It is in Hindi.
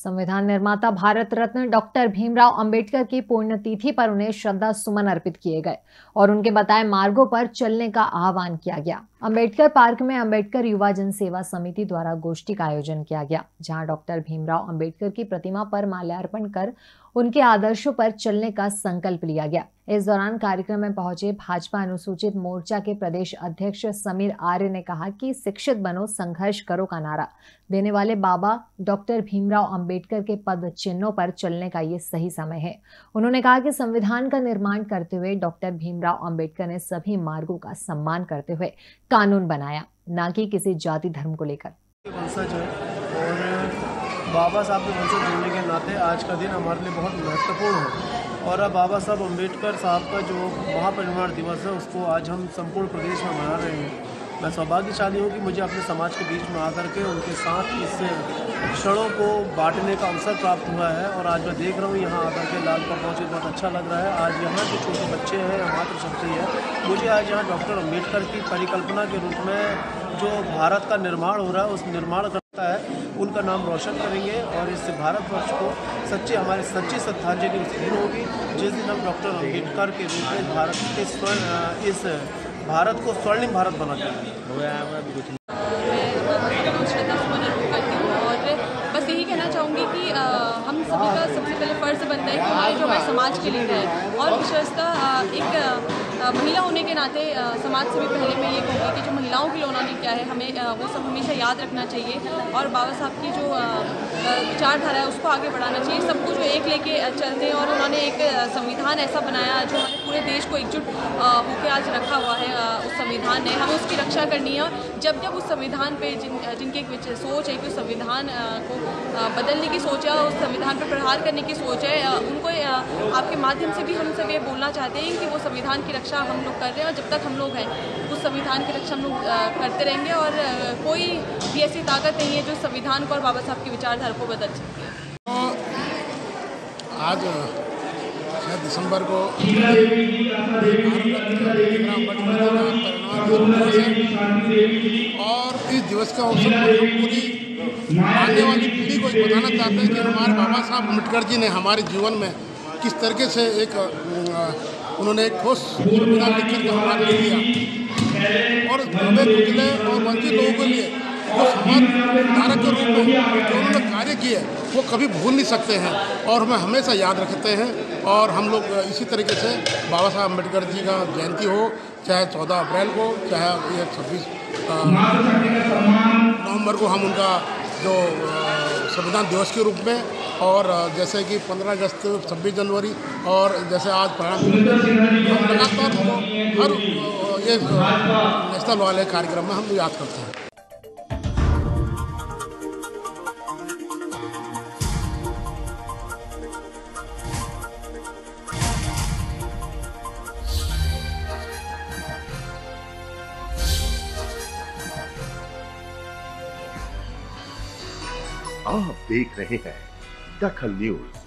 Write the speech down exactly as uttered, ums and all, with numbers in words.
संविधान निर्माता भारत रत्न डॉक्टर भीमराव अंबेडकर की पुण्यतिथि पर उन्हें श्रद्धा सुमन अर्पित किए गए और उनके बताए मार्गों पर चलने का आह्वान किया गया। अंबेडकर पार्क में अंबेडकर युवा जन सेवा समिति द्वारा गोष्ठी का आयोजन किया गया, जहां डॉक्टर भीमराव अंबेडकर की प्रतिमा पर माल्यार्पण कर उनके आदर्शों पर चलने का संकल्प लिया गया। इस दौरान कार्यक्रम में पहुंचे भाजपा अनुसूचित मोर्चा के प्रदेश अध्यक्ष समीर आर्य ने कहा कि शिक्षित बनो संघर्ष करो का नारा देने वाले बाबा डॉक्टर भीमराव अंबेडकर के पद चिन्हों पर चलने का ये सही समय है। उन्होंने कहा कि संविधान का निर्माण करते हुए डॉक्टर भीमराव अंबेडकर ने सभी मार्गों का सम्मान करते हुए कानून बनाया, न कि किसी जाति धर्म को लेकर। बाबा साहब के वंशज होने के नाते आज का दिन हमारे लिए बहुत महत्वपूर्ण है और अब बाबा साहब अम्बेडकर साहब का जो महापरिनिर्वाण दिवस है उसको आज हम संपूर्ण प्रदेश में मना रहे हैं। मैं सौभाग्यशाली हूँ कि मुझे अपने समाज के बीच में आकर के उनके साथ इस क्षणों को बांटने का अवसर प्राप्त हुआ है और आज मैं देख रहा हूँ यहाँ आकर के लाल पर पहुँचे बहुत अच्छा लग रहा है। आज यहाँ जो छोटे बच्चे हैं, मातृशक्ति है, मुझे आज यहाँ डॉक्टर अम्बेडकर की परिकल्पना के रूप में जो भारत का निर्माण हो रहा है उस निर्माण करता है उनका नाम रोशन करेंगे और इस भारतवर्ष को सच्चे हमारे सच्ची श्रद्धांजलि उस दिन होगी जिस दिन हम डॉक्टर अम्बेडकर के रूप में भारत के स्वर्ण इस भारत को स्वर्णिम भारत बना देंगे। बस यही कहना चाहूँगी कि आ, हम सभी का सबसे पहले फ़र्ज़ बनता है कि हमारे जो हमारे समाज के लीडर है और विशेषतः एक आ, महिला होने के नाते आ, समाज से भी पहले मैं ये कहूँगी कि जो महिलाओं के लिए उन्होंने क्या है हमें आ, वो सब हमेशा याद रखना चाहिए और बाबा साहब की जो विचारधारा है उसको आगे बढ़ाना चाहिए। सबको जो एक लेके चलते हैं और उन्होंने एक संविधान ऐसा बनाया जो हमारे पूरे देश को एकजुट होकर आज रखा हुआ है। उस संविधान ने हमें उसकी रक्षा करनी है और जब जब उस संविधान पे जिन जिनकी एक सोच है कि उस संविधान को बदलने की सोच है, उस संविधान पर प्रहार करने की सोच है, उनको आपके माध्यम से भी हम सब ये बोलना चाहते हैं कि वो संविधान की रक्षा हम लोग कर रहे हैं और जब तक हम लोग हैं उस संविधान की रक्षा हम लोग करते रहेंगे और कोई भी ऐसी ताकत नहीं है जो संविधान को और बाबा साहब की विचारधारा को बदल सकती है। आज छह दिसंबर को और इस दिवस का अवसर पूरी आने वाली पीढ़ी को बताना चाहते हैं कि हमारे बाबा साहब अम्बेडकर जी ने हमारे जीवन में किस तरीके से एक उन्होंने एक ठोस संविधान लिखकर के हमारे लिए दिया और दबे कुचले और वंचित लोगों के लिए वो समाज सुधारक के रूप में जो उन्होंने कार्य किए वो कभी भूल नहीं सकते हैं और हमें हमेशा याद रखते हैं। और हम लोग इसी तरीके से बाबा साहब अम्बेडकर जी का जयंती हो, चाहे चौदह अप्रैल को, चाहे ये छब्बीस नवंबर को हम उनका जो संविधान दिवस के रूप में और जैसे कि पंद्रह अगस्त, छब्बीस जनवरी और जैसे आज हम लगातार हर ये नेशनल वाले कार्यक्रम में हम याद करते हैं। आप देख रहे हैं दखल न्यूज।